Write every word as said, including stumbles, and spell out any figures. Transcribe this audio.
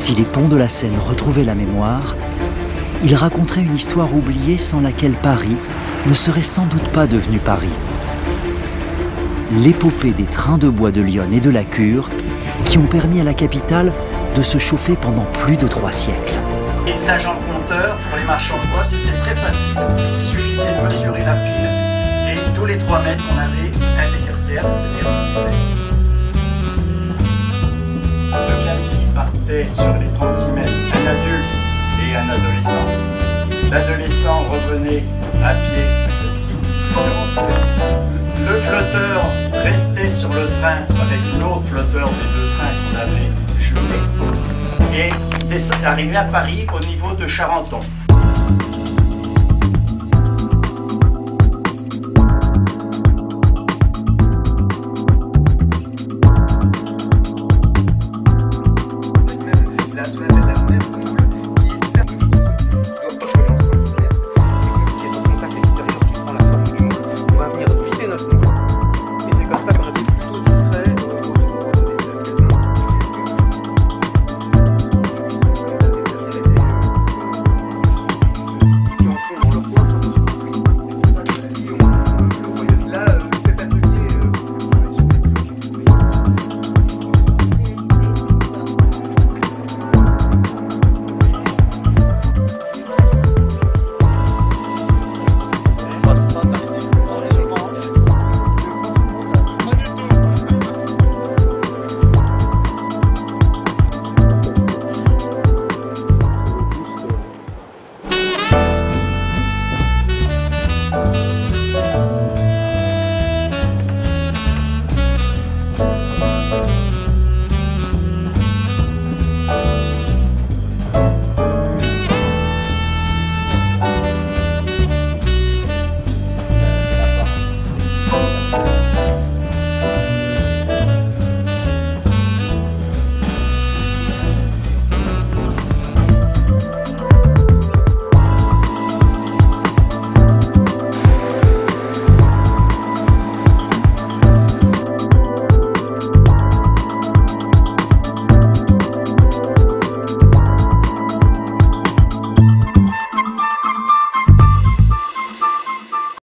Si les ponts de la Seine retrouvaient la mémoire, ils raconteraient une histoire oubliée sans laquelle Paris ne serait sans doute pas devenu Paris. L'épopée des trains de bois de Lyon et de la Cure qui ont permis à la capitale de se chauffer pendant plus de trois siècles. Les agents compteurs, pour les marchands de bois, c'était très facile. Il suffisait de mesurer la pile et tous les trois mètres, on avait un décastère. De Clamecy partait sur les trente-six mètres un adulte et un adolescent. L'adolescent revenait à pied à Clamecy. Le flotteur restait sur le train avec l'autre flotteur des deux trains qu'on avait jumelés et arrivait à Paris au niveau de Charenton.